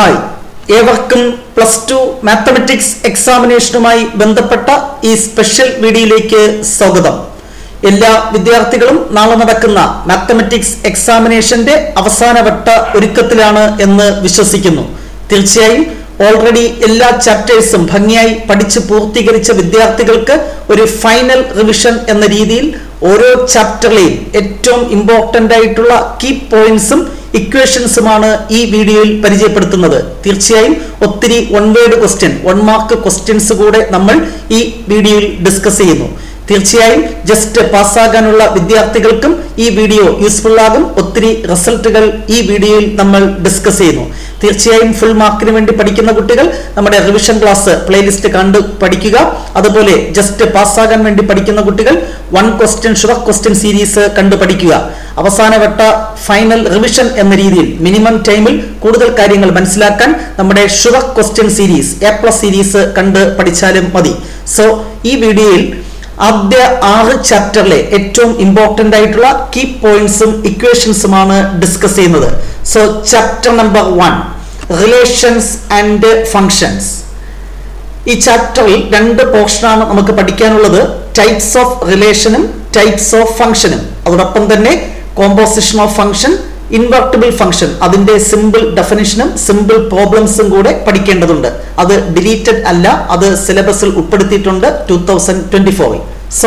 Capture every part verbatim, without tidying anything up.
Hi, ഏവർക്കും plus two mathematics എക്സാമിനേഷനുമായി ബന്ധപ്പെട്ട ഈ സ്പെഷ്യൽ വീഡിയോയിലേക്ക് സ്വാഗതം. എല്ലാ വിദ്യാർത്ഥികളും നാളെ നടക്കുന്ന മാത്തമാറ്റിക്സ് എക്സാമിനേഷന്റെ അവസാനവട്ട ഒരുക്കത്തിലാണ് എന്ന് വിശ്വസിക്കുന്നു. തീർച്ചയായും ഓൾറെഡി എല്ലാ ചാപ്റ്റേഴ്സും ഭംഗിയായി പഠിച്ച് പൂർത്തീകരിച്ച വിദ്യാർത്ഥികൾക്ക് ഒരു ഫൈനൽ റിവിഷൻ എന്ന രീതിയിൽ ഓരോ ചാപ്റ്ററിലെയും ഏറ്റവും ഇമ്പോർട്ടൻ്റ് ആയിട്ടുള്ള കീ പോയിന്റ്സും ഇക്വേഷൻസുമാണ് ഈ വീഡിയോയിൽ പരിചയപ്പെടുത്തുന്നത്. തീർച്ചയായും ഒത്തിരി one word question, one mark questions കൂടെ നമ്മൾ ഈ വീഡിയോയിൽ ഡിസ്കസ് ചെയ്യുന്നു. തീർച്ചയായും ജസ്റ്റ് പാസ്സാകാനുള്ള വിദ്യാർത്ഥികൾക്കും ഈ വീഡിയോ യൂസ്ഫുൾ ആകും. ഒത്തിരി റിസൾട്ടുകൾ ഈ വീഡിയോയിൽ നമ്മൾ ഡിസ്കസ് ചെയ്യുന്നു. തീർച്ചയായും ഫുൾ മാർക്കിന് വേണ്ടി പഠിക്കുന്ന കുട്ടികൾ നമ്മുടെ റിവിഷൻ ക്ലാസ് പ്ലേലിസ്റ്റ് കണ്ട് പഠിക്കുക. അതുപോലെ ജസ്റ്റ് പാസ്സാകാൻ വേണ്ടി പഠിക്കുന്ന കുട്ടികൾ one question sure question series കണ്ട് പഠിക്കുക. അവസാനവട്ട ഫൈനൽ റിവിഷൻ എന്ന രീതിയിൽ മിനിമം ടൈമിൽ കൂടുതൽ കാര്യങ്ങൾ മനസ്സിലാക്കാൻ നമ്മുടെ sure question series A plus series കണ്ട് പഠിച്ചാലും മതി. സോ ഈ വീഡിയോയിൽ ആദ്യ ആറ് ചാപ്റ്ററിലെ ഏറ്റവും ഇമ്പോർട്ടൻ്റ് ആയിട്ടുള്ള കീ പോയിന്റ്സും ഇക്വേഷൻസുമാണ് ഡിസ്കസ് ചെയ്യുന്നത്. So chapter number one, relations and functions. ഈ ചാപ്റ്ററിൽ രണ്ട് പോർഷനാണ് നമുക്ക് പഠിക്കാനുള്ളത്. ടൈപ്സ് ഓഫ് റിലേഷനും ടൈപ്സ് ഓഫ് ഫംഗ്ഷനും, അതോടൊപ്പം തന്നെ composition of function, invertible function, അതിന്റെ സിമ്പിൾ ഡെഫിനിഷനും സിമ്പിൾ പ്രോബ്ലംസും കൂടെ പഠിക്കേണ്ടതുണ്ട്. അത് ഡിലീറ്റഡ് അല്ല, അത് സിലബസിൽ ഉൾപ്പെടുത്തിയിട്ടുണ്ട് ടൂ തൗസൻഡ് ട്വന്റി ഫോറിൽ. So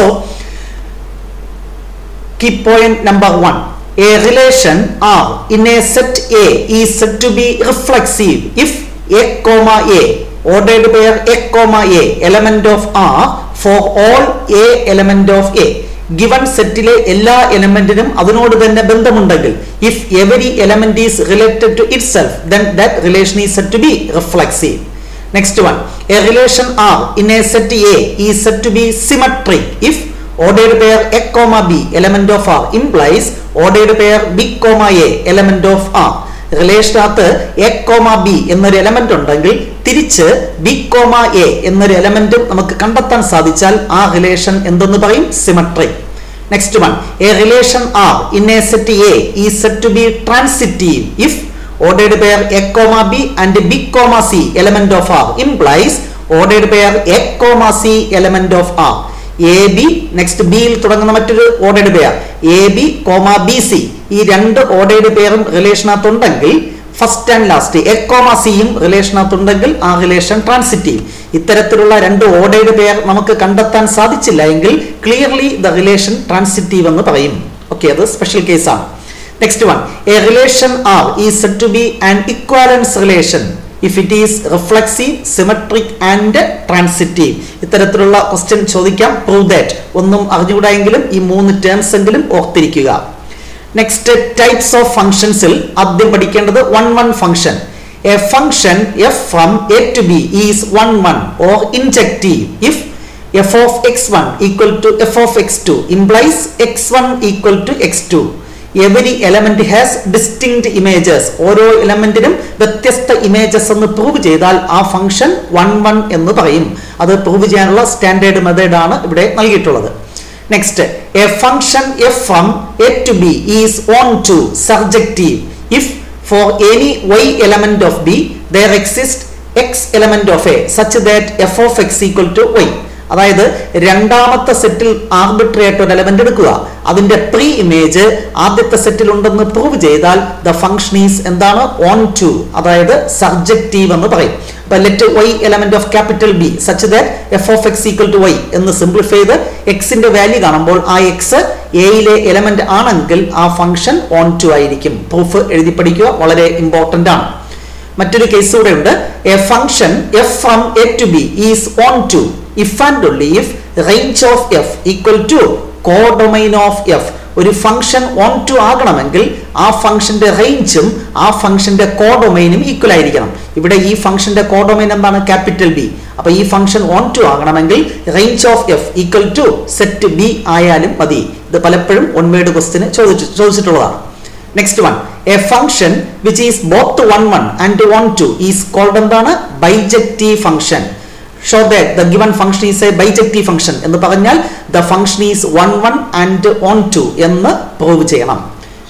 key point number one, a relation R in a set A is said to be reflexive if A comma A ordered pair A comma A element of R for all A element of A. Given സെറ്റിലെ എല്ലാ എലമെന്റിനും അതിനോട് തന്നെ ബന്ധമുണ്ടെങ്കിൽ, if every element is related to itself, then that relation is said to be reflexive. Next one, a relation R in a set A is said to be symmetric if ordered pair A comma B element of R implies ordered pair B comma A element of R. റിലേഷനകത്ത് A comma B എന്നൊരു element ഉണ്ടെങ്കിൽ തിരിച്ച് B comma A എന്നൊരു എലമെന്റും നമുക്ക് കണ്ടെത്താൻ സാധിച്ചാൽ ആ relation എന്തെന്ന് പറയും? Symmetric. Next one, a relation R in a set A is said to be transitive if ordered pair A comma B and B comma C element of R implies ordered pair A comma C element of R. A B next ബിയിൽ തുടങ്ങുന്ന മറ്റൊരു ordered pair A B comma B C, ഈ രണ്ട് ordered പെയറും റിലേഷനകത്തുണ്ടെങ്കിൽ first and last A comma സിയും റിലേഷനകത്തുണ്ടെങ്കിൽ ആ റിലേഷൻ ട്രാൻസിറ്റീവ്. ഇത്തരത്തിലുള്ള രണ്ട് ഓർഡേഡ് പെയർ നമുക്ക് കണ്ടെത്താൻ സാധിച്ചില്ല എങ്കിൽ ക്ലിയർലി ദ റിലേഷൻ ട്രാൻസിറ്റീവ് എന്ന് പറയും. ഓക്കെ, അത് സ്പെഷ്യൽ കേസാണ്. Next one, a relation R is said to be an equivalence relation if it is reflexive, symmetric and transitive. ഇത്തരത്തിലുള്ള ക്വസ്റ്റ്യൻ ചോദിക്കാം. Prove that. ഒന്നും അറിഞ്ഞുകൂടായെങ്കിലും ഈ മൂന്ന് ടേംസ് എങ്കിലും ഓർത്തിരിക്കുക. നെക്സ്റ്റ്, ടൈപ്സ് ഓഫ് ഫംഗ്ഷൻസിൽ ആദ്യം പഠിക്കേണ്ടത് one one function. A function F from A to B is one one or injective if f of x one equal to f of x two implies x one equal to x two. Every element has distinct images. ഓരോ എലമെന്റിനും വ്യത്യസ്ത images എന്ന് prove ചെയ്താൽ ആ function one one എന്ന് പറയും. അത് prove ചെയ്യാനുള്ള standard method ആണ് ഇവിടെ നൽകിയിട്ടുള്ളത്. Next, a function F from A to B is onto surjective if for any y element of B there exists x element of A such that f of x equal to y. അതായത് രണ്ടാമത്തെ സെറ്റിൽ arbitrary ആയിട്ട് ഒരു element എടുക്കുക, അതിന്റെ pre image ആദ്യത്തെ സെറ്റിൽ ഉണ്ടെന്ന് prove ചെയ്താൽ the function is എന്താണ്? ഓൺ ടു, അതായത് സർജക്റ്റീവ് എന്ന് പറയും. അപ്പൊ let y element of capital B such that F of X equal to Y എന്ന് സിംപ്ലിഫൈ ചെയ്ത് എക്സിന്റെ വാല്യൂ കാണുമ്പോൾ ആ എക്സ് എയിലെ എലമെന്റ് ആണെങ്കിൽ ആ ഫംഗ്ഷൻ ഓൺ ടു ആയിരിക്കും. പ്രൂഫ് എഴുതി പഠിക്കുക, വളരെ ഇമ്പോർട്ടന്റ് ആണ്. മറ്റൊരു കേസ് കൂടെ ഉണ്ട്. A function F from A to B is onto if and only if range of f equal to codomain of f. ഒരു ഫംഗ്ഷൻ ഓൺ ടു ആകണമെങ്കിൽ ആ ഫംഗ്ഷന്റെ റേഞ്ചും ആ ഫംഗ്ഷന്റെ കോഡൊമൈനും ഈക്വൽ ആയിരിക്കണം. ഇവിടെ ഈ ഫംഗ്ഷന്റെ കോഡൊമൈൻ എന്താണ്? Capital B. അപ്പൊ ഈ ഫംഗ്ഷൻ ഓൺ ടു ആകണമെങ്കിൽ range of F equal to set B ആയാലും മതി. ഇത് പലപ്പോഴും വൺ വേർഡ് ക്വസ്റ്റ്യന് ചോദിച്ചു ചോദിച്ചിട്ടുള്ളതാണ്. Next one, a function which is both one one and one to is called എന്താണ്? Bijective function. show that the given function is a bijective function എന്ന് പറഞ്ഞാൽ the function is one one and on two എന്ന് prove ചെയ്യണം.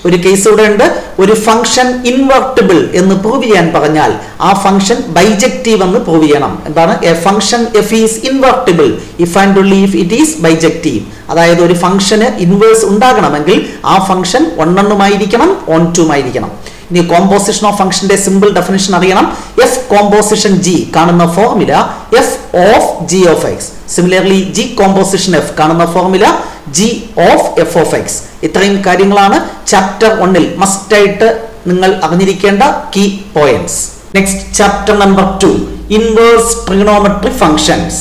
ഒരു case ഇവിടെ ഉണ്ട്. ഒരു function invertible എന്ന് പ്രൂവ് ചെയ്യാൻ പറഞ്ഞാൽ ആ ഫംഗ്ഷൻ ബൈജക്റ്റീവ് എന്ന് പ്രൂവ് ചെയ്യണം. എന്താണ്? A function F is invertible if and only if it is bijective. അതായത് ഒരു ഫംഗ്ഷന് ഇൻവേഴ്സ് ഉണ്ടാകണമെങ്കിൽ ആ ഫംഗ്ഷൻ ഒന്നെണ്ണുമായിരിക്കണം, ഓൺ ടുമായിരിക്കണം. ഇനി കോമ്പോസിഷൻ ഓഫ് ഫംഗ്ഷന്റെ സിമ്പിൾ ഡെഫിനിഷൻ അറിയണം. എഫ് കോമ്പോസിഷൻ ജി കാണുന്ന formula F of G of X. Similarly G composition F കാണുന്ന formula G of F of X. ഇത്രയും കാര്യങ്ങളാണ് ചാപ്റ്റർ ഒന്നിൽ മസ്റ്റ് ആയിട്ട് നിങ്ങൾ അറിഞ്ഞിരിക്കേണ്ട key points. Next chapter number two, inverse trigonometric functions.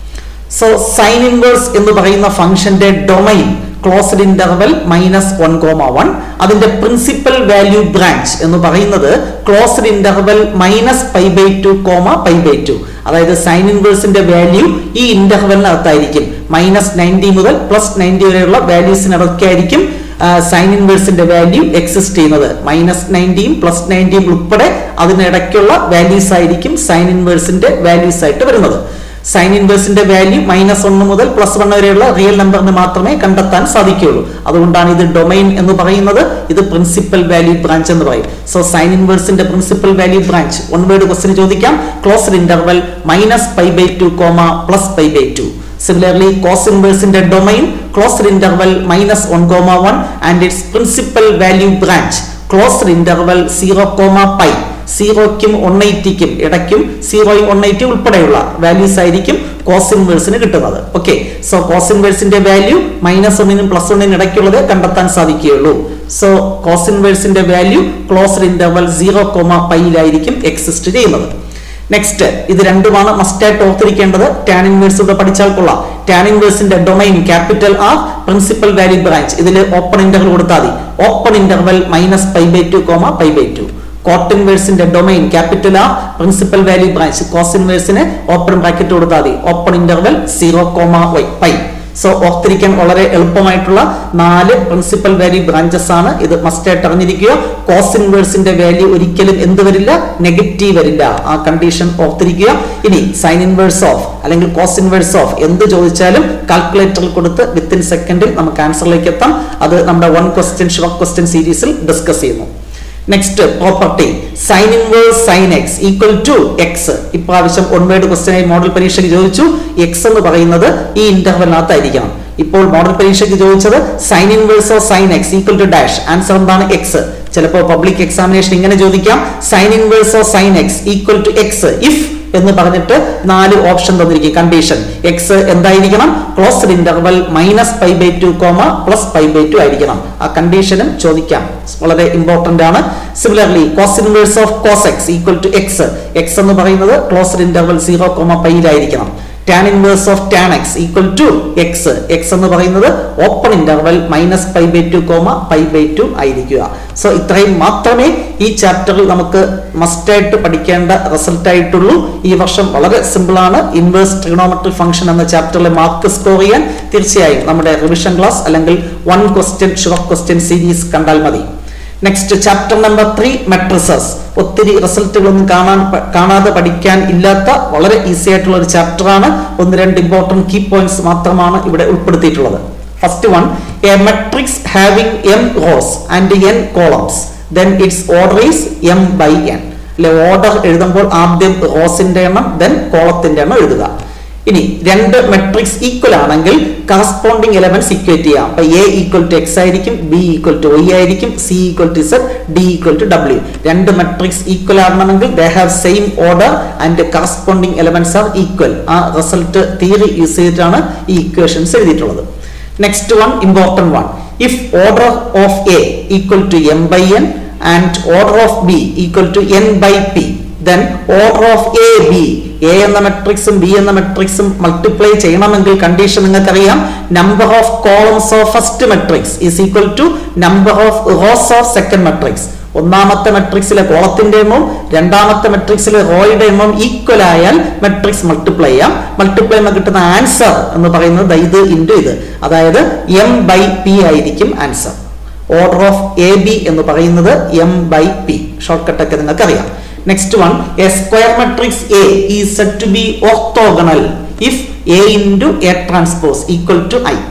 So sine inverse എന്ന് പറയുന്ന ഫംഗ്ഷന്റെ domain closed interval minus one comma one. അതിന്റെ പ്രിൻസിപ്പൽ വാല്യൂ ബ്രാഞ്ച് എന്ന് പറയുന്നത് closed interval minus pi by two comma pi by two. അതായത് sine ഇൻവേഴ്സിന്റെ value ഈ ഇന്റർവെലിനകത്തായിരിക്കും. മൈനസ് നയൻറ്റി മുതൽ പ്ലസ് നയൻറ്റി വരെയുള്ള വാല്യൂസിനകത്തായിരിക്കും സൈൻ ഇൻവേഴ്സിന്റെ വാല്യൂ എക്സിസ്റ്റ് ചെയ്യുന്നത്. മൈനസ് നയൻറ്റിയും പ്ലസ് നയൻറ്റിയും ഉൾപ്പെടെ അതിനിടയ്ക്കുള്ള വാല്യൂസ് ആയിരിക്കും സൈൻ ഇൻവേഴ്സിന്റെ വാല്യൂസ് ആയിട്ട് വരുന്നത്. സൈൻ ഇൻവേഴ്സിന്റെ വാല്യൂ മൈനസ് ഒന്ന് മുതൽ പ്ലസ് വൺ വരെയുള്ള റിയൽ നമ്പറിന് മാത്രമേ കണ്ടെത്താൻ സാധിക്കുകയുള്ളൂ. അതുകൊണ്ടാണ് ഇത് ഡൊമൈൻ എന്ന് പറയുന്നത്. ഇത് പ്രിൻസിപ്പൽ വാല്യൂ ബ്രാഞ്ച് എന്ന് പറയും. സോ സൈൻ ഇൻവേഴ്സിന്റെ principal value branch one word question ചോദിക്കാം. Closed interval minus pi by two comma plus pi by two. Similarly, cos inverse in the domain closed interval minus one comma one and its principal value branch closed interval zero comma pi. സീറോയ്ക്കും one എയ്റ്റിക്കും ഇടയ്ക്കും സീറോയും one eighty ഉൾപ്പെടെയുള്ള values ആയിരിക്കും cos ഇൻവേഴ്സിന് കിട്ടുന്നത്. Okay, so cos ഇൻവേഴ്സിന്റെ value minus ഒന്നിനും പ്ലസ് ഒന്നിനും ഇടയ്ക്കുള്ളത് കണ്ടെത്താൻ സാധിക്കുകയുള്ളൂ. സോ കോസ് ഇൻവേഴ്സിന്റെ value closed interval zero comma പൈയിലായിരിക്കും എക്സിസ്റ്റ് ചെയ്യുന്നത്. നെക്സ്റ്റ്, ഇത് രണ്ടുമാണ് മസ്റ്റ് ആയിട്ട് ഓർത്തിരിക്കേണ്ടത്. ടാൻ ഇൻവേഴ്സ് ഇവിടെ പഠിച്ചാൽ കൊള്ളാം. ടാൻ ഇൻവേഴ്സിന്റെ domain capital R, principal value branch ഇതിൽ ഓപ്പൺ ഇന്റർവൽ കൊടുത്താൽ മതി. Open interval minus pi by two comma pi by two. Cot ഇൻവേഴ്സിന്റെ domain capital R, principal value branch cos ഇൻവേഴ്സിന് ഓപ്പൺ ബ്രാക്കറ്റ് കൊടുത്താൽ മതി. Open interval zero comma pi. So ഓർത്തിരിക്കാൻ വളരെ എളുപ്പമായിട്ടുള്ള നാല് പ്രിൻസിപ്പൽ വാല്യൂ ബ്രാഞ്ചസ് ആണ്. ഇത് മസ്റ്റ് ആയിട്ട് അറിഞ്ഞിരിക്കുക. കോസ് ഇൻവേഴ്സിന്റെ വാല്യൂ ഒരിക്കലും എന്ത് വരില്ല, നെഗറ്റീവ് വരില്ല. ആ കണ്ടീഷൻ ഓർത്തിരിക്കുക. ഇനി സൈൻ ഇൻവേഴ്സ് ഓഫ് അല്ലെങ്കിൽ കോസ് ഇൻവേഴ്സ് ഓഫ് എന്ത് ചോദിച്ചാലും കാൽക്കുലേറ്ററിൽ കൊടുത്ത് വിത്തിൻ സെക്കൻഡിൽ നമുക്ക് ആൻസറിലേക്ക് എത്താം. അത് നമ്മുടെ വൺ ക്വസ്റ്റ്യൻ ഷോർട്ട് ക്വസ്റ്റ്യൻ സീരീസിൽ ഡിസ്കസ് ചെയ്യുന്നു. Next property, sine inverse sine x equal to x. ഇപ്രാവശ്യം വൺ വേർഡ് ക്വസ്റ്റ്യൻ ആയി മോഡൽ പരീക്ഷയ്ക്ക് ചോദിച്ചു. എക്സ് എന്ന് പറയുന്നത് ഈ ഇന്റർവെലിനകത്തായിരിക്കണം. ഇപ്പോൾ മോഡൽ പരീക്ഷയ്ക്ക് ചോദിച്ചത് sine inverse of sine x equal to dash. Answer എന്താണ്? എക്സ്. ചിലപ്പോൾ പബ്ലിക് എക്സാമിനേഷൻ ഇങ്ങനെ ചോദിക്കാം, sine inverse of sine x equal to x if എന്ന് പറഞ്ഞിട്ട് നാല് ഓപ്ഷൻ തന്നിരിക്കും. കണ്ടീഷൻ എക്സ് എന്തായിരിക്കണം? Closed interval minus pi by two comma plus pi by two ആയിരിക്കണം. ആ കണ്ടീഷനും ചോദിക്കാം, വളരെ ഇമ്പോർട്ടന്റ് ആണ്. Similarly cos inverse of cos x equal to x. X എന്ന് പറയുന്നത് ക്ലോസ്ഡ് ഇന്റർവൽ സീറോ കോമ പൈയിലായിരിക്കണം. Tan inverse of tan x equal to x. X എന്ന് പറയുന്നത് open interval minus pi by two comma pi by two ആയിരിക്കുക. So ഇത്രയും മാത്രമേ ഈ ചാപ്റ്ററിൽ നമുക്ക് മസ്റ്റായിട്ട് പഠിക്കേണ്ട റിസൾട്ട് ആയിട്ടുള്ളൂ. ഈ വർഷം വളരെ സിമ്പിൾ ആണ്. ഇൻവേഴ്സ് ട്രിഗണോമെട്രിക് ഫംഗ്ഷൻ എന്ന ചാപ്റ്ററിലെ മാർക്ക് സ്കോർ ചെയ്യാൻ തീർച്ചയായും നമ്മുടെ റിവിഷൻ ക്ലാസ് അല്ലെങ്കിൽ one question short question series കണ്ടാൽ മതി. Next chapter number three, matrices. ഒത്തിരി റിസൾട്ടുകളൊന്നും കാണാൻ കാണാതെ പഠിക്കാൻ ഇല്ലാത്ത വളരെ ഈസി ആയിട്ടുള്ള ഒരു ചാപ്റ്റർ ആണ്. ഒന്ന് രണ്ട് ഇമ്പോർട്ടന്റ് കീ പോയിന്റ്സ് മാത്രമാണ് ഇവിടെ ഉൾപ്പെടുത്തിയിട്ടുള്ളത്. First one, a matrix having m rows and n columns then its order is m by n. അല്ലെ, ഓർഡർ എഴുതുമ്പോൾ ആദ്യം റോസിന്റെ എണ്ണം ദെൻ കോളത്തിന്റെ എണ്ണം എഴുതുക. ഇനി രണ്ട് മെട്രിക്സ് ഈക്വൽ ആണെങ്കിൽ കറസ്പോണ്ടിങ് എലമെന്റ്സ് ഇക്വേറ്റ് ചെയ്യാം. അപ്പൊ എ ഈക്വൽ ടു എക്സ് ആയിരിക്കും, ബി ഈക്വൽ ടു വൈ ആയിരിക്കും, c equal to zed, d equal to ഡബ്ല്യു. രണ്ട് മെട്രിക്സ് ഈക്വൽ ആകണമെങ്കിൽ they have same order and corresponding elements are equal. ആ result theory use ചെയ്തിട്ടാണ് ഈ ഇക്വേഷൻസ് എഴുതിയിട്ടുള്ളത്. Next one, important one, if order of A equal to m by n and order of B equal to n by p, then order of A, B, A എന്ന മെട്രിക്സും B എന്ന മെട്രിക്സും multiply ചെയ്യണമെങ്കിൽ condition നിങ്ങൾക്കറിയാം. Number of columns of first matrix is equal to number of rows of second matrix. ഒന്നാമത്തെ മെട്രിക്സിലെ കോളത്തിന്റെ എണ്ണവും രണ്ടാമത്തെ മെട്രിക്സിലെ റോയുടെ എണ്ണവും ഈക്വൽ ആയാൽ മെട്രിക്സ് മൾട്ടിപ്ലൈ ചെയ്യാം. മൾട്ടിപ്ലൈ ചെയ്യുമ്പോൾ കിട്ടുന്ന ആൻസർ എന്ന് പറയുന്നത് ഇത് ഇൻറ്റു ഇത്, അതായത് എം ബൈ പി ആയിരിക്കും answer. Order of A B എന്ന് പറയുന്നത് m by p. Short cut ഒക്കെ നിങ്ങൾക്കറിയാം. Next one, a square matrix A is said to be orthogonal if A into A transpose equal to I.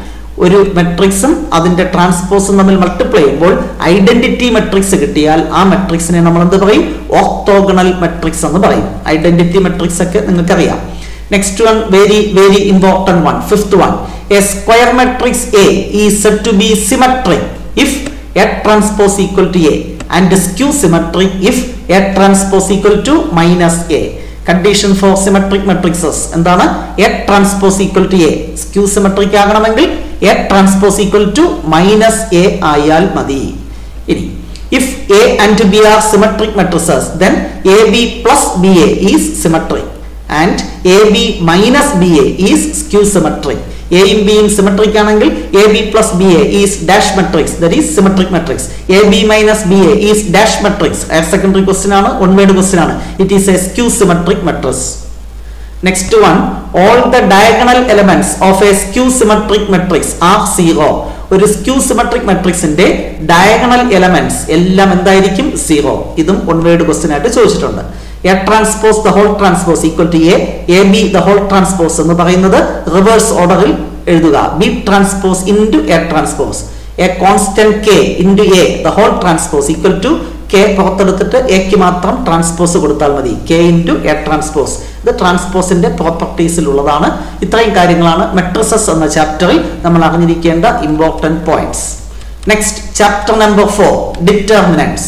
ഒരു മെട്രിക്സും അതിന്റെ ട്രാൻസ്പോസും തമ്മിൽ multiply ചെയ്യുമ്പോൾ identity matrix കിട്ടിയാൽ ആ മെട്രിക്സിനെ നമ്മൾ എന്ത് പറയും? ഓർത്തോഗണൽ മെട്രിക്സ് എന്ന് പറയും. ഐഡന്റിറ്റി മെട്രിക്സ് ഒക്കെ നിങ്ങൾക്കറിയാം. Next one, very very important one, fifth one. A square matrix A is said to be symmetric if A transpose equal to A and skew symmetric if A transpose equal to minus A. Condition for symmetric matrices എന്താണ്? A transpose equal to A. Skew symmetric ആകണമെങ്കിൽ A transpose equal to minus A ആയാൽ മതി. ഇനി if A and B are symmetric matrices, then A B plus B A is symmetric and A B minus B A is skew symmetric. A യും B യും symmetric ആണെങ്കിൽ A B plus B A is dash matrix, that is symmetric matrix. A B minus B A is dash matrix. Higher secondary question ആണ്, one word question ആണ്. It is a skew symmetric matrix. Next one, all the diagonal elements of a skew symmetric matrix are zero. ഒരു skew symmetric മെട്രിക്സിന്റെ diagonal elements എല്ലാം എന്തായിരിക്കും? Zero. ഇതും one word question ആയിട്ട് ചോദിച്ചിട്ടുണ്ട്. A transpose the whole transpose equal to A, A B the whole transpose എന്ന് പറയുന്നത് reverse ഓർഡറിൽ എഴുതുക. B transpose into A transpose. A constant k into A the whole transpose equal to k പുറത്തെടുത്തിട്ട് എക്ക് മാത്രം transpose കൊടുത്താൽ മതി. K into A transpose. ഇത് ട്രാൻസ്പോസിന്റെ പ്രോപ്പർട്ടീസിലുള്ളതാണ്. ഇത്രയും കാര്യങ്ങളാണ് മെട്രിസസ് എന്ന ചാപ്റ്ററിൽ നമ്മൾ അറിഞ്ഞിരിക്കേണ്ട important points. Next chapter number four, determinants.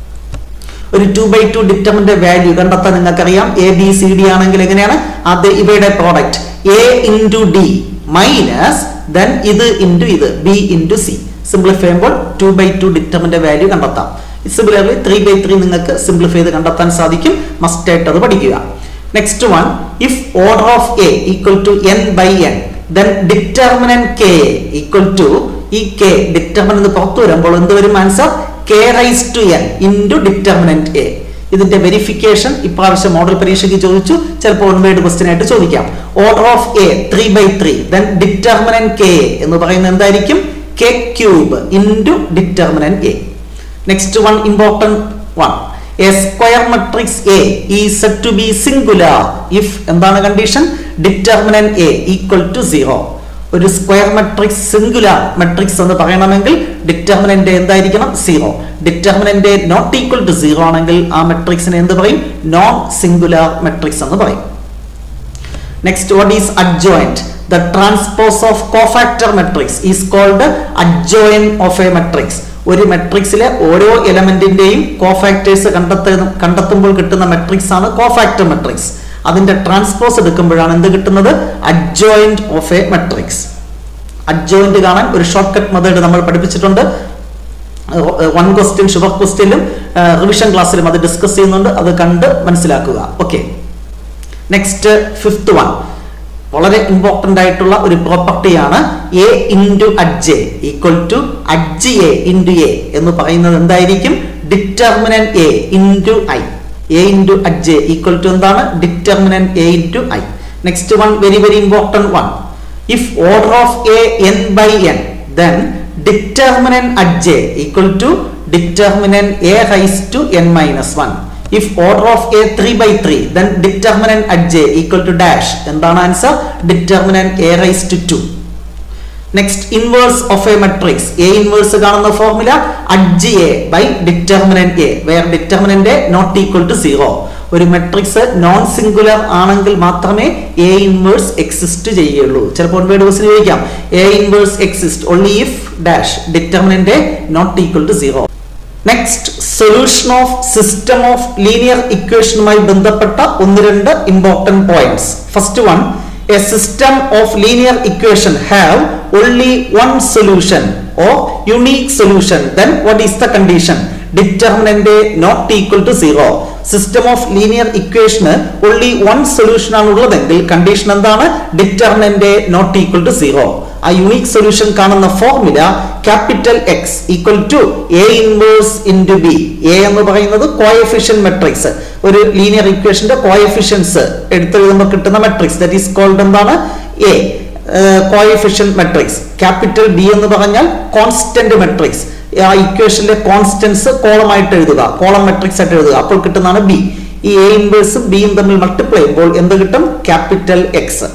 ഒരു two by two determinant value കണ്ടെത്താൻ നിങ്ങൾക്കറിയാം. എ ബി സി ഡി ആണെങ്കിൽ എങ്ങനെയാണ്? അത് ഇവയുടെ product A into D minus then ഇത് ഇൻറ്റു ഇത് ബി ഇൻറ്റു സി. സിംപ്ലിഫൈ ചെയ്യുമ്പോൾ two by two determinant value കണ്ടെത്താം. സിമിലർലി ത്രീ ബൈ ത്രീ നിങ്ങൾക്ക് സിംപ്ലിഫൈ ചെയ്ത് കണ്ടെത്താൻ സാധിക്കും. മസ്റ്റ് ആയിട്ട് അത് പഠിക്കുക. Next one, if order of A equal to n by n then determinant k equal to ഈ കെ ഡിറ്റർമിനന്റ് പുറത്തു വരുമ്പോൾ എന്ത് വരും answer? K raise to n into determinant A. ഇതിന്റെ വെരിഫിക്കേഷൻ ഇപ്രാവശ്യം മോഡൽ പരീക്ഷയ്ക്ക് ചോദിച്ചു, ചിലപ്പോൾ വൺ വേർഡ് ക്വസ്റ്റ്യൻ ആയിട്ട് ചോദിക്കാം. Order of A three by three then determinant k എന്ന് പറയുന്നത് എന്തായിരിക്കും? K cube into determinant A. Next one, important one. A square matrix A is said to be singular if എന്താണ് condition? Determinant A equal to zero. ഒരു square matrix singular matrix എന്ന് പറയണമെങ്കിൽ determinant എന്തായിരിക്കണം? Zero. Determinant not equal to zero ആണെങ്കിൽ ആ മെട്രിക്സിനെ എന്ത് പറയും? Non singular matrix എന്ന് പറയും. Next, what is adjoint? The transpose of cofactor matrix is called adjoint of a matrix. ഒരു മെട്രിക്സിലെ ഓരോ എലമെന്റിന്റെയും കോഫാക്ടേഴ്സ് കണ്ടെത്തുന്ന കണ്ടെത്തുമ്പോൾ കിട്ടുന്ന മെട്രിക്സ് ആണ് കോഫാക്ടർ മെട്രിക്സ്. അതിന്റെ ട്രാൻസ്പോസ് എടുക്കുമ്പോഴാണ് എന്ത് കിട്ടുന്നത്? Adjoint of A matrix. Adjoint കാണാൻ ഒരു ഷോർട്ട് കട്ട് മെത്തേഡ് നമ്മൾ പഠിപ്പിച്ചിട്ടുണ്ട്. വൺ ക്വസ്റ്റ്യൻ ഷുവർ ക്വസ്റ്റ്യനിലും റിവിഷൻ ക്ലാസ്സിലും അത് ഡിസ്കസ് ചെയ്യുന്നുണ്ട്. അത് കണ്ട് മനസ്സിലാക്കുക. ഓക്കെ, നെക്സ്റ്റ് ഫിഫ്ത്ത് വൺ, വളരെ ഇമ്പോർട്ടന്റ് ആയിട്ടുള്ള ഒരു പ്രോപ്പർട്ടിയാണ് A into adj A equal to adj A into A എന്ന് പറയുന്നത് എന്തായിരിക്കും? Determinant A into I. A into adj A equal to എന്താണ്? Determinant A into I. Next one, very very important one. If order of A n by n then determinant adj A equal to determinant A raise to n minus one. If order of A three by three, then determinant adj equal to dash. എന്താണ് ആൻസർ? Determinant A raised to two. Next, inverse of A matrix. A inverse കാണുന്ന formula adj A by determinant A, where determinant A not equal to zero. ഒരു matrix non singular ആണെങ്കിൽ മാത്രമേ A inverse exist ചെയ്യുള്ളൂ. ചിലപ്പോൾ word question ചോദിക്കാം, A inverse exist only if dash determinant A not equal to zero. Next, solution of system of linear ഇക്വേഷനുമായി ബന്ധപ്പെട്ട ഒന്ന് രണ്ട് important points. First one, a system of linear equation have only one solution or unique solution, then what is the condition? Determinant not equal to zero. System of linear ഇക്വേഷന് only one solution ആണ് ഉള്ളതെങ്കിൽ condition എന്താണ്? Determinant not equal to zero. ആ unique solution കാണുന്ന formula capital X equal to A inverse into B. A എന്ന് പറയുന്നത് coefficient matrix. ഒരു linear ഇക്വേഷന്റെ കോഎഫിഷ്യൻസ് എടുത്തെഴുതുമ്പോൾ കിട്ടുന്ന മെട്രിക്സ്, ദാറ്റ് ഈസ് കോൾഡ് എന്താണ്? A coefficient matrix. Capital B എന്ന് പറഞ്ഞാൽ കോൺസ്റ്റന്റ് മെട്രിക്സ്. ആ ഇക്വേഷനിലെ കോൺസ്റ്റൻസ് കോളം ആയിട്ട് എഴുതുക, കോളം മെട്രിക്സ് ആയിട്ട് എഴുതുക, അപ്പോൾ കിട്ടുന്നതാണ് ബി. ഈ എ ഇൻവേഴ്സും ബിയും തമ്മിൽ മൾട്ടിപ്ലൈ ചെയ്യുമ്പോൾ എന്ത് കിട്ടും? Capital X.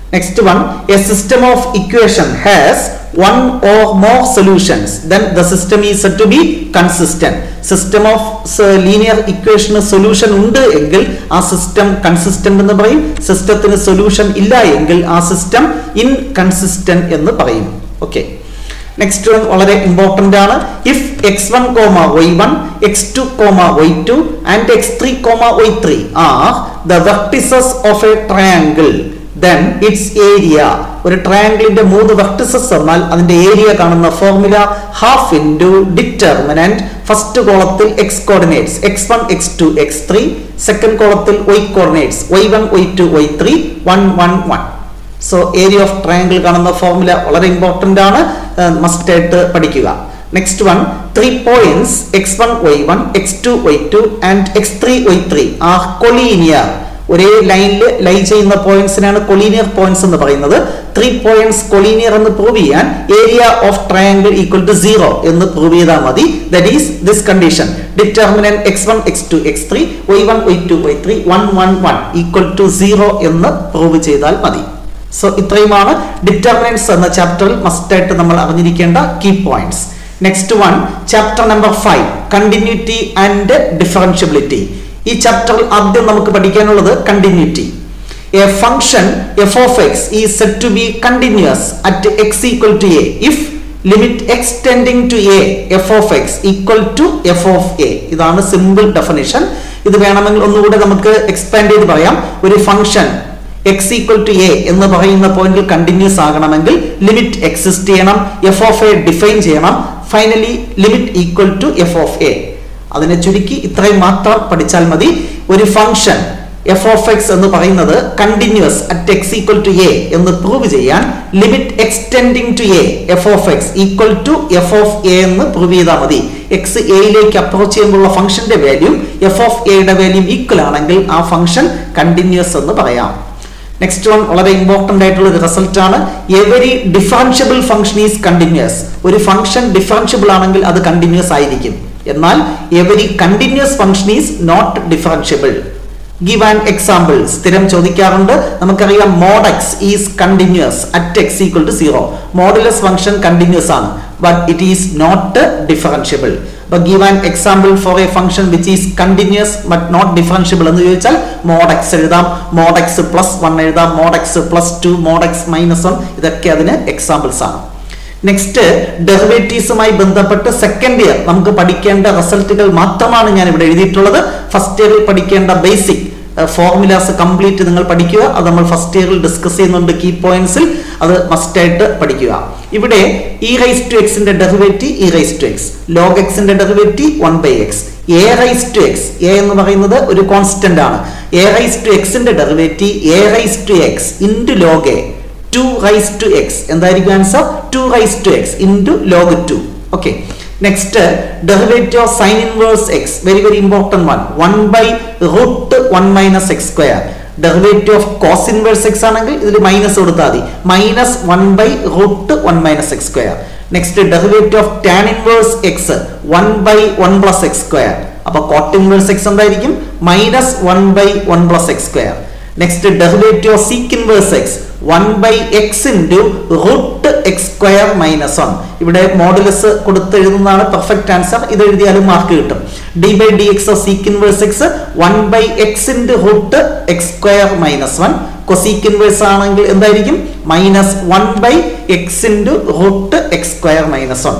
Next one, a system of equation has one or more solutions, then the system is said to be consistent. System of linear equation solution undu engil aa system consistent ennu parayum. Systemത്തിന് solution illa engil aa system inconsistent ennu parayum. Okay. Next one വളരെ important ആണ്. If x one, y one, x two, y two and x three, y three are the vertices of a triangle, then its area, ഒരു ട്രയാംഗിളിന്റെ മൂന്ന് vertices എന്നാൽ അതിന്റെ area കാണുന്ന formula half into determinant first കോളത്തിൽ x coordinates x one x two x three, second കോളത്തിൽ y coordinates y one y two y three one one one. So area of triangle കാണുന്ന formula വളരെ important ആണ്, must ആയിട്ട് പഠിക്കുക. Next one, three points x one y one x two y two and x three y three are collinear. ഒരേ ലൈനിൽ lie ചെയ്യുന്ന പോയിന്റ്സിനാണ് collinear points എന്ന് പറയുന്നത്. ത്രീ പോയിന്റ്സ് കൊളീനിയർ എന്ന് പ്രൂവ് ചെയ്യാൻ area of triangle equal to zero എന്ന് prove ചെയ്താൽ മതി. That is this condition, determinant x one x two x three y one y two y three one one one equal to zero എന്ന് prove ചെയ്താൽ മതി. So ഇത്രയുമാണ് ഡിറ്റർമിനന്റ്സ് എന്ന ചാപ്റ്ററിൽ must ആയിട്ട് നമ്മൾ അറിഞ്ഞിരിക്കേണ്ട key points. Next one, chapter number five, continuity and differentiability. ഈ ചാപ്റ്ററിൽ ആദ്യം നമുക്ക് പഠിക്കാനുള്ളത് continuity. A function f of x is said to be continuous at x equal to a if limit x tending to a f of X equal to f of a. ഇതാണ് simple definition. ഇത് വേണമെങ്കിൽ ഒന്നുകൂടെ നമുക്ക് expand ചെയ്ത് പറയാം. ഒരു function x equal to a എന്ന് പറയുന്ന പോയിന്റിൽ കണ്ടിന്യൂസ് ആകണമെങ്കിൽ ലിമിറ്റ് എക്സിസ്റ്റ് ചെയ്യണം, എഫ് ഓഫ് എ ഡിഫൈൻ ചെയ്യണം, finally limit equal to f of a. അതിനെ ചുരുക്കി ഇത്രയും മാത്രം പഠിച്ചാൽ മതി. ഒരു ഫംഗ്ഷൻ എഫ് ഓഫ് എക്സ് എന്ന് പറയുന്നത് continuous at x equal to a എന്ന് പ്രൂവ് ചെയ്യാൻ limit extending to a f of X equal to f of a എന്ന് പ്രൂവ് ചെയ്താൽ മതി. എക്സ് എയിലേക്ക് അപ്രോച്ച് ചെയ്യുമ്പോഴുള്ള ഫംഗ്ഷന്റെ വാല്യൂ എഫ് ഓഫ് എയുടെ വാല്യൂ ഈക്വൽ ആണെങ്കിൽ ആ ഫംഗ്ഷൻ കണ്ടിന്യൂസ് എന്ന് പറയാം. നെക്സ്റ്റ് വൺ വളരെ ഇമ്പോർട്ടന്റ് ആയിട്ടുള്ള ഒരു റിസൾട്ട് ആണ്. Every differentiable function is continuous. ഒരു ഫംഗ്ഷൻ ഡിഫറൻഷ്യബിൾ ആണെങ്കിൽ അത് കണ്ടിന്യൂസ് ആയിരിക്കും. എന്നാൽ every continuous function is not differentiable. Give an example. സ്ഥിരം ചോദിക്കാറുണ്ട്. നമുക്കറിയാം mod x is continuous at x equal to zero. Modulus function continuous ആണ്, but it is not differentiable. അപ്പൊ give an example for a function which is continuous but not differentiable എന്ന് ചോദിച്ചാൽ mod x എഴുതാം, mod x plus one എഴുതാം, mod x plus two, mod x minus one. ഇതൊക്കെ അതിന് examples ആണ്. Next, ഡെറിവേറ്റീവ്സുമായി ബന്ധപ്പെട്ട് second year നമുക്ക് പഠിക്കേണ്ട റിസൾട്ടുകൾ മാത്രമാണ് ഞാൻ ഇവിടെ എഴുതിയിട്ടുള്ളത്. ഫസ്റ്റ് ഇയറിൽ പഠിക്കേണ്ട ബേസിക് ഫോർമുലാസ് കംപ്ലീറ്റ് നിങ്ങൾ പഠിക്കുക. അത് നമ്മൾ ഫസ്റ്റ് ഇയറിൽ ഡിസ്കസ് ചെയ്യുന്നുണ്ട് കീ പോയിന്റ്സിൽ. അത് മസ്റ്റ് ആയിട്ട് പഠിക്കുക. ഇവിടെ ഇ റൈസ് ടു എക്സിന്റെ derivative e raise to x, log എക്സിന്റെ derivative one by x, a raise to x, a എന്ന് പറയുന്നത് ഒരു കോൺസ്റ്റന്റ് ആണ്. എ റൈസ് ടു എക്സിന്റെ derivative a raise to x into log a, two raise to x. എന്തായിരിക്കും answer? Two raise to x into log two. Okay. Next, derivative of sine inverse x, very very important one, one by root one minus x square. Derivative of cos inverse x ആണെങ്കിൽ ഇതിൽ minus കൊടുത്താൽ മതി, minus one by root one minus x square. Next, derivative of tan inverse x, one by one plus x square. അപ്പൊ cot inverse x എന്തായിരിക്കും? Minus one by one plus x square. Next, derivative of sec inverse x, one by x into root x square minus one. ഇവിടെ modulus കൊടുത്ത് എഴുതുന്നതാണ് perfect answer. ഇത് എഴുതിയാലും mark കിട്ടും. D by d x of sec inverse x, one by x into root x square minus one. Cosec inverse ആണെങ്കിൽ എന്തായിരിക്കും? Minus one by x into root x square minus one.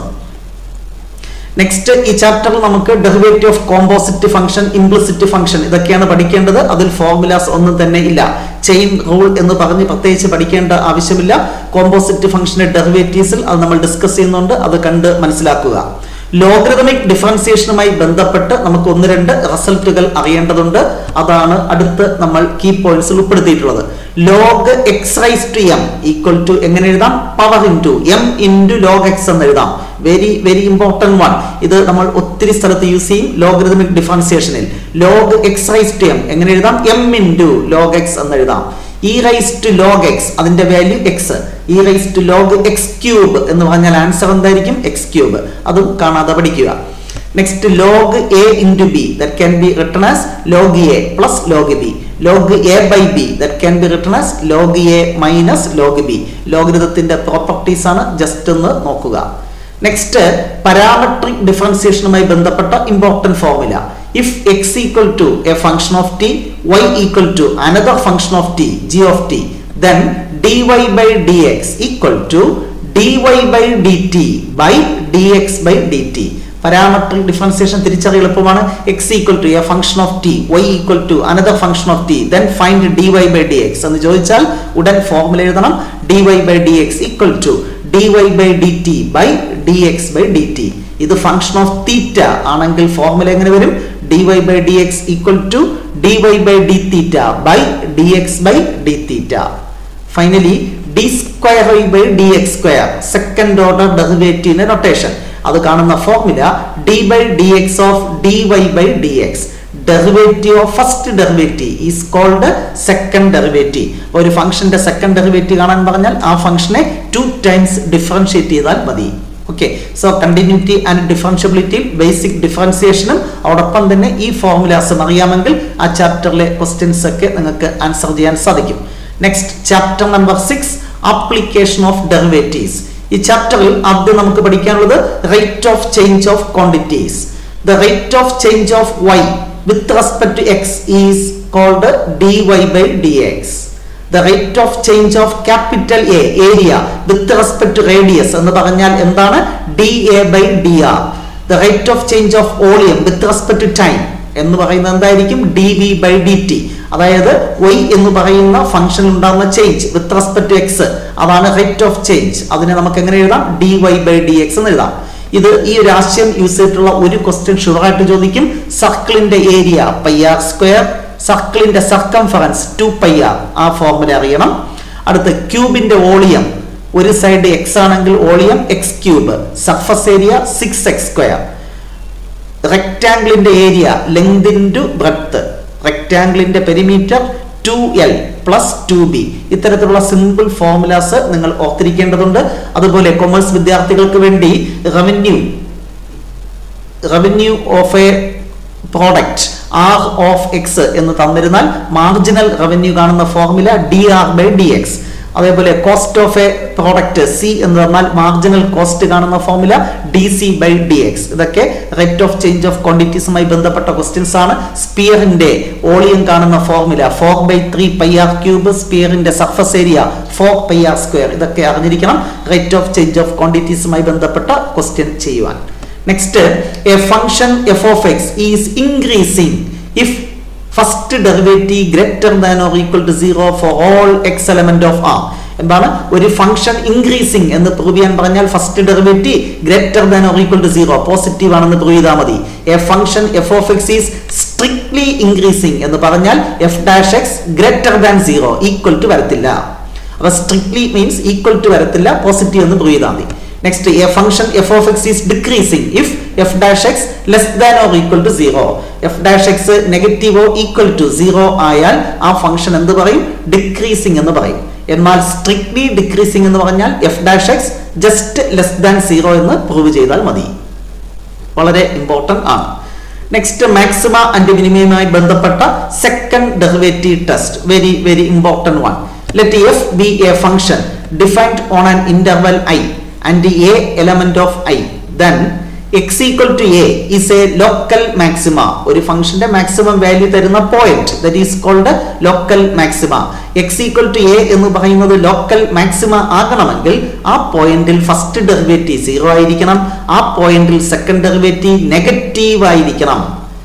Next, ഈ ചാപ്റ്ററിൽ നമുക്ക് derivative of composite function, implicit function ഇതൊക്കെയാണ് പഠിക്കേണ്ടത്. അതിൽ formulas ഒന്നും തന്നെ ഇല്ല. ചെയിൻ റൂൾ എന്ന് പറഞ്ഞ് പ്രത്യേകിച്ച് പഠിക്കേണ്ട ആവശ്യമില്ല. കോമ്പോസിറ്റ് ഫംഗ്ഷന്റെ ഡെറിവേറ്റീവ്സിൽ അത് നമ്മൾ ഡിസ്കസ് ചെയ്യുന്നുണ്ട്. അത് കണ്ട് മനസ്സിലാക്കുക. ലോഗരിതമിക് ഡിഫറൻസിയേഷനുമായി ബന്ധപ്പെട്ട് നമുക്ക് ഒന്ന് രണ്ട് റിസൾട്ടുകൾ അറിയേണ്ടതുണ്ട്. അതാണ് അടുത്ത് നമ്മൾ കീ പോയിന്റ്സിൽ ഉൾപ്പെടുത്തിയിട്ടുള്ളത്. Log x raise to m equal to എങ്ങനെ എഴുതാം? Power into m into log x എന്ന് എഴുതാം. Very very important one. ഇത് നമ്മൾ ഒത്തിരി സ്ഥലത്ത് യൂസ് ചെയ്യും ലോഗരിതമിക് ഡിഫറൻസിയേഷനിൽ. Log x raise to m എങ്ങനെ എഴുതാം? എം ഇൻറ്റു ലോഗ് എക്സ് എന്ന് എഴുതാം. E raise to log x അതിന്റെ value x. E raise to log x cube എന്ന് പറഞ്ഞാൽ ആൻസർ എന്തായിരിക്കും? X cube. അതും കാണാതെ പഠിക്കുക. Next, log a into b, that can be written as log a plus log b. Log a by b, that can be written as log a minus log b. ലോഗരിതത്തിന്റെ properties ആണ് just ഒന്ന് നോക്കുക. Next, parametric ഡിഫറൻസിയേഷനുമായി ബന്ധപ്പെട്ട important formula. If x equal to a function of t, y equal to another function of t, g of t, then dy by dx equal to dy by dt by dx by dt. Parametric differentiation തിരിച്ചറിയാൻ എളുപ്പമാണ്. x equal to a function of t, y equal to another function of t, then find dy by dx എന്ന് ചോദിച്ചാൽ ഉടൻ formula എഴുതണം. dy by dx equal to dy by dt by dx by dt. ഇത് function of theta ആണെങ്കിൽ formula എങ്ങനെ വരും? dy by dx equal to dy by d theta by dx by d theta. Finally, d square y by dx square, second order derivative notation. അത് കാണുന്ന formula d by dx of dy by dx. Derivative of first derivative is called second derivative. ഒരു ഫംഗ്ഷന്റെ second derivative കാണാൻ പറഞ്ഞാൽ ആ ഫംഗ്ഷനെ two times differentiate ചെയ്താൽ മതി. Okay, so continuity and differentiability, basic ഡിഫറൻസിയേഷനും അതോടൊപ്പം തന്നെ ഈ ഫോർമുലാസും അറിയാമെങ്കിൽ ആ ചാപ്റ്ററിലെ ക്വസ്റ്റ്യൻസ് ഒക്കെ നിങ്ങൾക്ക് ആൻസർ ചെയ്യാൻ സാധിക്കും. Next, chapter number six, application of derivatives. ഈ ചാപ്റ്ററിൽ ആദ്യം നമുക്ക് പഠിക്കാനുള്ളത് rate of change of quantities. The rate of change of y with respect to x is called dy by dx. The rate of change of capital A, area, with respect to radius എന്ന് പറഞ്ഞാൽ എന്താണ്? dA by dr. The rate of change of volume with respect to time എന്ന് പറയുന്നത് എന്തായിരിക്കും? dv by dt. അതായത് y എന്ന് പറയുന്ന function ഉണ്ടാകുന്ന change with respect to x, അതാണ് റേറ്റ് ഓഫ് ചേഞ്ച്. അതിനെ നമുക്ക് എങ്ങനെ എഴുതാം? dy by dx എന്ന് എഴുതാം. ഇത് ഈ ഒരു ആശയം യൂസ് ചെയ്തിട്ടുള്ള ഒരു ക്വസ്റ്റ്യൻ ഷുവറായിട്ട് ചോദിക്കും. സർക്കിളിന്റെ ഏരിയ പൈ ആർ സ്ക്വയർ, സർക്കിളിന്റെ സർക്കംഫറൻസ് ടു പൈ ആർ, ആ ഫോർമുല അറിയണം. അടുത്ത് ക്യൂബിന്റെ വോളിയം, ഒരു സൈഡ് എക്സ് ആണെങ്കിൽ volume x cube, surface area six x square. റെക്ടാംഗിളിന്റെ ഏരിയ ലെങ്ത് ഇൻറ്റു ബ്രെഡ്ത്ത്, റെക്ടാംഗിളിന്റെ perimeter two l plus two b. ഇത്തരത്തിലുള്ള സിമ്പിൾ ഫോർമുലാസ് നിങ്ങൾ ഓർത്തിരിക്കേണ്ടതുണ്ട്. അതുപോലെ കൊമേഴ്സ് വിദ്യാർത്ഥികൾക്ക് വേണ്ടി revenue revenue of a product r of x എന്ന് തന്നിരുന്നാൽ മാർജിനൽ റവന്യൂ കാണുന്ന formula d r by d X. അതേപോലെ cost of a product c എന്ന് പറഞ്ഞാൽ മാർജിനൽ കോസ്റ്റ് കാണുന്ന formula d c by d x. ഇതൊക്കെ റേറ്റ് ഓഫ് ചേഞ്ച് ഓഫ് ക്വാണ്ടിറ്റീസുമായി ബന്ധപ്പെട്ട ക്വസ്റ്റ്യൻസ് ആണ്. സ്പിയറിന്റെ വോളിയം കാണുന്ന formula four by three pi r cube, സ്പിയറിന്റെ surface area four pi r square. ഇതൊക്കെ അറിഞ്ഞിരിക്കണം റേറ്റ് ഓഫ് ചേഞ്ച് ഓഫ് ക്വാണ്ടിറ്റീസുമായി ബന്ധപ്പെട്ട ക്വസ്റ്റ്യൻ ചെയ്യുവാൻ. Next, a function f of x is increasing if first derivative greater than or equal to zero for all x element of R. എന്താണ്? ഒരു function increasing എന്ന് prove ചെയ്യാൻ പറഞ്ഞാൽ first derivative greater than or equal to zero positive ആണെന്ന് prove ചെയ്താൽ മതി. A function f of x is strictly increasing എന്ന് പറഞ്ഞാൽ f dash x greater than zero, equal to വരത്തില്ല. അപ്പൊ സ്ട്രിക്ട്ലി മീൻസ് ഈക്വൽ ടു വരത്തില്ല, പോസിറ്റീവ് എന്ന് prove ചെയ്താൽ മതി. Next, a function f of x is decreasing if f dash x less than or equal to zero. F dash x negative or equal to zero ആയാൽ ആ function എന്ത് പറയും? Decreasing എന്ന് പറയും. എന്നാൽ സ്ട്രിക്ട്ലി ഡിക്രീസിംഗ് എന്ന് പറഞ്ഞാൽ f dash x just less than zero എന്ന് പ്രൂവ് ചെയ്താൽ മതി. വളരെ ഇമ്പോർട്ടന്റ് ആണ്. നെക്സ്റ്റ്, മാക്സിമ ആൻഡ് മിനിമയുമായി ബന്ധപ്പെട്ട second derivative test, very very important one. Let f be a function defined on an interval I and a element of I, then x equal to a is a local maxima. ഒരു ഫംഗ്ഷന്റെ maximum value തരുന്ന point, that is called local maxima. x equal to a എന്ന് പറയുന്നത് local maxima ആകണമെങ്കിൽ ആ പോയിന്റിൽ first derivative zero ആയിരിക്കണം, ആ പോയിന്റിൽ സെക്കൻഡ് ഡെറിവേറ്റീവ് നെഗറ്റീവ് ആയിരിക്കണം.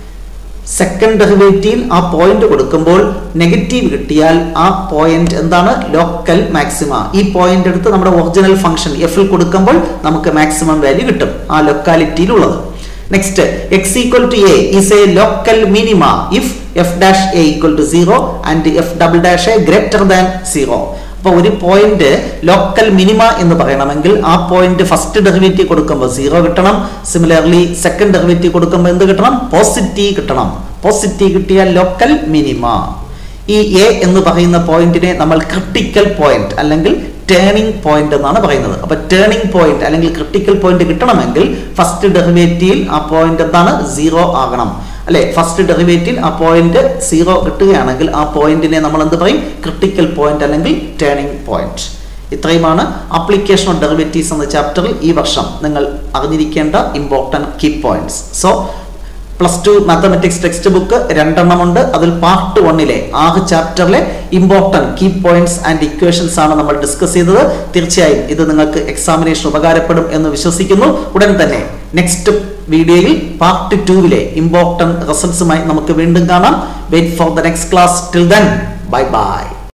സെക്കൻഡ് ഡെറിവേറ്റീവ് ആ പോയിന്റ് കൊടുക്കുമ്പോൾ നെഗറ്റീവ് കിട്ടിയാൽ ആ പോയിന്റ് എന്താണ്? Local maxima. ഈ പോയിന്റ് എടുത്ത് നമ്മുടെ ഒറിജിനൽ ഫംഗ്ഷൻ എഫിൽ കൊടുക്കുമ്പോൾ നമുക്ക് മാക്സിമം വാല്യൂ കിട്ടും ആ ലൊക്കാലിറ്റിയിലുള്ളത്. Next, x equal to a is a local minima if f dash a equal to zero and f double dash a greater than zero. അപ്പോൾ ഒരു പോയിന്റ് ലോക്കൽ മിനിമ എന്ന് പറയണമെങ്കിൽ ആ പോയിന്റ് ഫസ്റ്റ് ഡെറിവേറ്റീവ് കൊടുക്കുമ്പോൾ zero കിട്ടണം. Similarly second derivative കൊടുക്കുമ്പോൾ എന്ത് കിട്ടണം? പോസിറ്റീവ് കിട്ടണം. പോസിറ്റീവ് കിട്ടിയാൽ ലോക്കൽ മിനിമ. ഈ എ എന്ന് പറയുന്ന പോയിന്റിനെ നമ്മൾ ക്രിട്ടിക്കൽ പോയിന്റ് അല്ലെങ്കിൽ ടേണിംഗ് പോയിന്റ് എന്നാണ് പറയുന്നത്. അപ്പൊ ടേണിംഗ് പോയിന്റ് അല്ലെങ്കിൽ ക്രിട്ടിക്കൽ പോയിന്റ് കിട്ടണമെങ്കിൽ ഫസ്റ്റ് ഡെറിവേറ്റീവിൽ ആ പോയിന്റ് എന്താണ് സീറോ ആകണം അല്ലെ. ഫസ്റ്റ് ഡെറിവേറ്റീവ് ആ പോയിന്റ് സീറോ കിട്ടുകയാണെങ്കിൽ ആ പോയിന്റിനെ നമ്മൾ എന്ത് പറയും? ക്രിട്ടിക്കൽ പോയിന്റ് അല്ലെങ്കിൽ ടേണിംഗ് പോയിന്റ്. ഇത്രയുമാണ് ആപ്ലിക്കേഷൻ ഓഫ് ഡെറിവേറ്റീവ്സ് എന്ന ചാപ്റ്ററിൽ ഈ വർഷം നിങ്ങൾ അറിഞ്ഞിരിക്കേണ്ട important key points. So plus two mathematics textbook രണ്ടെണ്ണമുണ്ട്. അതിൽ പാർട്ട് വണ്ണിലെ ആറ് ചാപ്റ്ററിലെ important key points and equations ആണ് നമ്മൾ ഡിസ്കസ് ചെയ്തത്. തീർച്ചയായും ഇത് നിങ്ങൾക്ക് എക്സാമിനേഷൻ ഉപകാരപ്പെടും എന്ന് വിശ്വസിക്കുന്നു. ഉടൻ തന്നെ നെക്സ്റ്റ് വീഡിയോയിൽ പാർട്ട് ടൂവിലെ ഇമ്പോർട്ടൻറ്റ് റിസൾട്ട്സുമായി നമുക്ക് വീണ്ടും കാണാം. Wait for the next class. Till then bye by.